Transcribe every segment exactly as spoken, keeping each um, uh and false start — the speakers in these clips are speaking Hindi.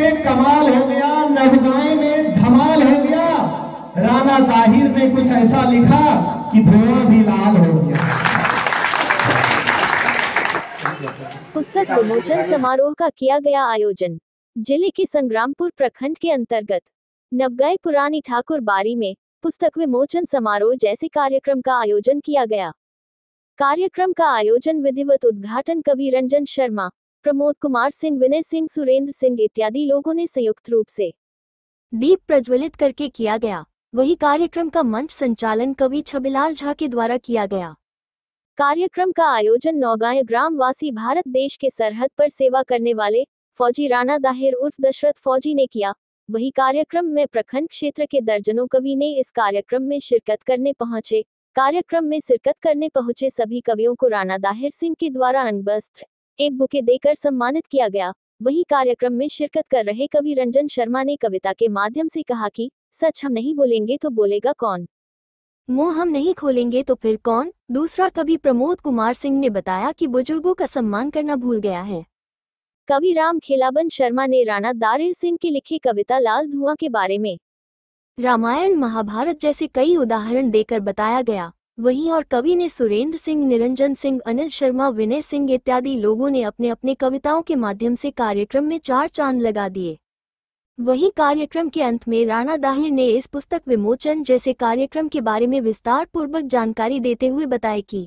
में कमाल हो गया, नवगांव में धमाल हो गया। राणा दाहिर ने कुछ ऐसा लिखा कि धुआं भी लाल हो गया। पुस्तक विमोचन समारोह का किया गया आयोजन। जिले के संग्रामपुर प्रखंड के अंतर्गत नवगांव पुरानी ठाकुर बारी में पुस्तक विमोचन समारोह जैसे कार्यक्रम का आयोजन किया गया। कार्यक्रम का आयोजन विधिवत उद्घाटन कवि रंजन शर्मा, प्रमोद कुमार सिंह, विनय सिंह, सुरेंद्र सिंह इत्यादि लोगों ने संयुक्त रूप से दीप प्रज्वलित करके किया गया। वही कार्यक्रम का मंच संचालन कवि छबिलाल झा के द्वारा किया गया। कार्यक्रम का आयोजन नौगांव ग्रामवासी भारत देश के सरहद पर सेवा करने वाले फौजी राणा दाहिर उर्फ दशरथ फौजी ने किया। वही कार्यक्रम में प्रखंड क्षेत्र के दर्जनों कवि ने इस कार्यक्रम में शिरकत करने पहुंचे। कार्यक्रम में शिरकत करने पहुंचे सभी कवियों को राणा दाहिर सिंह के द्वारा अनवस्त्र एक बुके देकर सम्मानित किया गया। वही कार्यक्रम में शिरकत कर रहे कवि रंजन शर्मा ने कविता के माध्यम से कहा कि सच हम नहीं बोलेंगे तो बोलेगा कौन, मुंह हम नहीं खोलेंगे तो फिर कौन। दूसरा कवि प्रमोद कुमार सिंह ने बताया कि बुजुर्गों का सम्मान करना भूल गया है। कवि राम खेलाबन शर्मा ने राणा दाहिर सिंह की लिखी कविता लाल धुआं के बारे में रामायण महाभारत जैसे कई उदाहरण देकर बताया गया। वहीं और कवि ने सुरेंद्र सिंह, निरंजन सिंह, अनिल शर्मा, विनय सिंह इत्यादि लोगों ने अपने अपने कविताओं के माध्यम से कार्यक्रम में चार चांद लगा दिए। वहीं कार्यक्रम के अंत में राणा दाहिर ने इस पुस्तक विमोचन जैसे कार्यक्रम के बारे में विस्तार पूर्वक जानकारी देते हुए बताया कि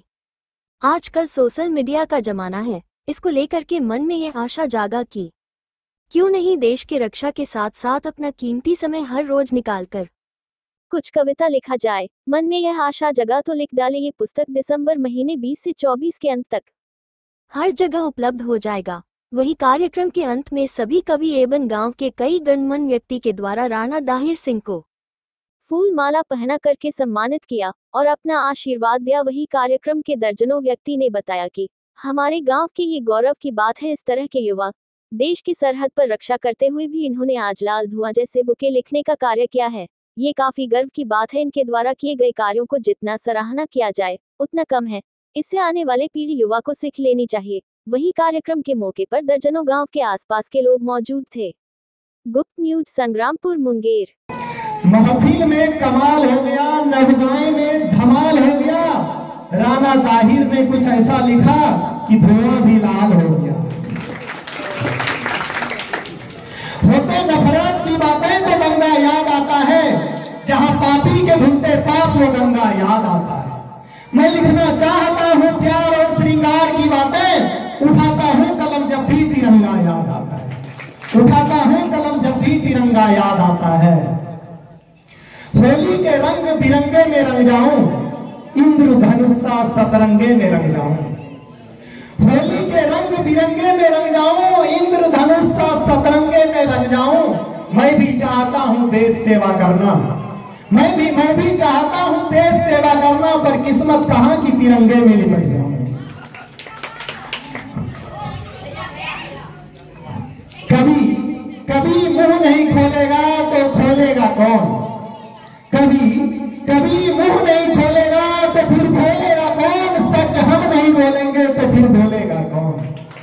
आजकल सोशल मीडिया का जमाना है। इसको लेकर के मन में यह आशा जागा कि क्यों नहीं देश के रक्षा के साथ साथ अपना कीमती समय हर रोज निकालकर कुछ कविता लिखा जाए। मन में यह आशा जगा तो लिख डाले। ये पुस्तक दिसंबर महीने बीस से चौबीस के अंत तक हर जगह उपलब्ध हो जाएगा। वही कार्यक्रम के अंत में सभी कवि एवं गांव के कई गणमान्य व्यक्ति के द्वारा राणा दाहिर सिंह को फूल माला पहना करके सम्मानित किया और अपना आशीर्वाद दिया। वही कार्यक्रम के दर्जनों व्यक्ति ने बताया कि हमारे गांव के ये गौरव की बात है। इस तरह के युवा देश की सरहद पर रक्षा करते हुए भी इन्होंने आज लाल धुआं जैसे बुके लिखने का कार्य किया है। ये काफी गर्व की बात है। इनके द्वारा किए गए कार्यों को जितना सराहना किया जाए उतना कम है। इससे आने वाले पीढ़ी युवा को सीख लेनी चाहिए। वही कार्यक्रम के मौके पर दर्जनों गांव के आसपास के लोग मौजूद थे। गुप्त न्यूज, संग्रामपुर, मुंगेर। महफिल में कमाल हो गया, नवगांव में धमाल हो गया। राणा दाहिर ने कुछ ऐसा लिखा कि धुआं भी लाल हो गया। होते नफरत की बातें तो गंगा याद आता है, जहां पापी के धुलते पाप वो गंगा याद आता है। मैं लिखना चाहता हूं प्यार और श्रृंगार की बातें, उठाता हूं कलम जब भी तिरंगा याद आता है। उठाता हूं कलम जब भी तिरंगा याद आता है। होली के रंग बिरंगे में रंग जाऊं, इंद्रधनुष सा सतरंगे में रंग जाऊं। होली के रंग बिरंगे में रंग जाऊं, इंद्रधनुष सा सतरंगे में रंग जाऊं। मैं भी चाहता हूं देश सेवा करना, मैं भी मैं भी चाहता हूं देश सेवा करना, पर किस्मत कहां की तिरंगे में लिपट जाऊं। कभी कभी मुंह नहीं खोलेगा तो खोलेगा कौन, कभी कभी मुंह नहीं खोलेगा तो फिर बोलेगा कौन। सच हम नहीं बोलेंगे तो फिर बोलेगा कौन।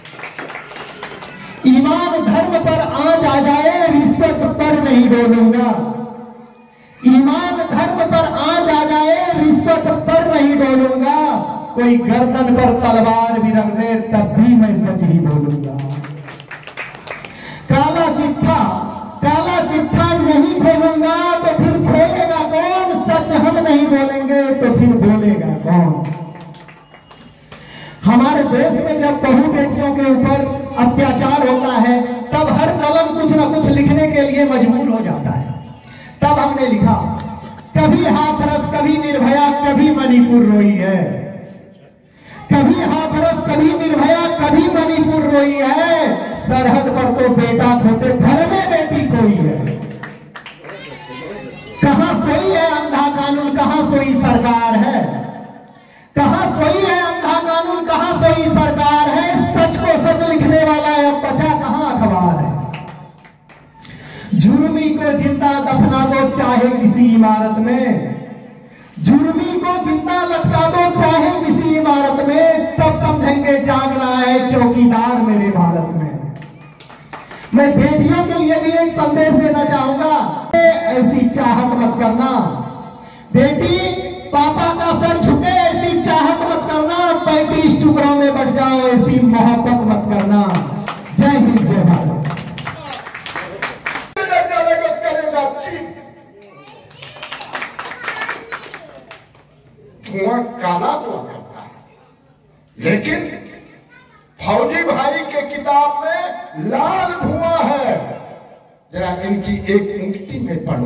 ईमान धर्म पर आंच आ जाए, रिश्वत पर नहीं बोलूंगा। ईमान धर्म पर आंच आ जाए, रिश्वत पर नहीं बोलूंगा। कोई गर्दन पर तलवार भी रख दे तब भी मैं सच ही बोलूंगा। काला चिट्ठा काला चिट्ठा नहीं खोलूंगा तो फिर खोलेगा कौन। सच हम नहीं बोलेंगे तो फिर बोलेगा कौन। हमारे देश में जब बहू बेटियों के ऊपर अत्याचार होता है तब हर कलम कुछ न कुछ लिखने के लिए मजबूर हो जाता है। तब हमने लिखा, कभी हाथरस कभी निर्भया कभी मणिपुर रोई है। कभी हाथरस कभी निर्भया कभी मणिपुर रोई है। सरहद पर तो बेटा खोटे घर में बेटी कोई है। कहां सोई है अंधा कानून, कहां सोई सरकार है। कहां सोई है अंधा कानून, कहां सोई सरकार है। सच को सच लिखने वाला है, अब बचा कहां अखबार है। जुर्मी को जिंदा दफना दो चाहे किसी इमारत में, जुर्मी को जिंदा लटका दो चाहे किसी इमारत में, तब समझेंगे जाग रहा है चौकीदार मेरे भारत में। मैं बेटियों के लिए भी एक संदेश देना चाहूंगा, ऐसी चाहत मत करना बेटी, पापा का सर झुके ऐसी चाहत मत करना, पैंतीस टुकड़ों में बढ़ जाओ ऐसी मोहब्बत मत करना। जय हिंद, जय भारत। धुआं काला हुआ करता है, लेकिन फौजी भाई के किताब में लाल धुआं है। जरा इनकी एक पंक्ति में पढ़ूं,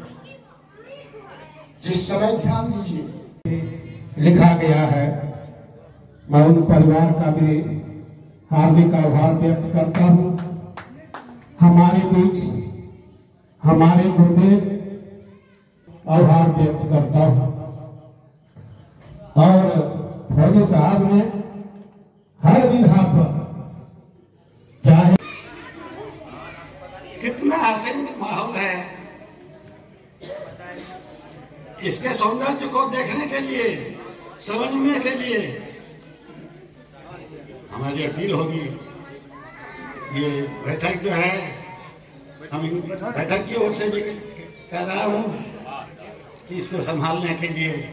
जिस समय ध्यान दीजिए। लिखा गया है, मैं उन परिवार का भी हार्दिक आभार व्यक्त करता हूं। हमारे बीच हमारे गुरुदेव आभार व्यक्त करता हूं, और फौजी साहब ने हर विधा पर, चाहे कितना हसीन माहौल है, इसके सौंदर्य को देखने के लिए, समझने के लिए हमारी अपील होगी। ये बैठक जो है, हम बैठक की ओर से भी कह रहा हूं कि इसको संभालने के लिए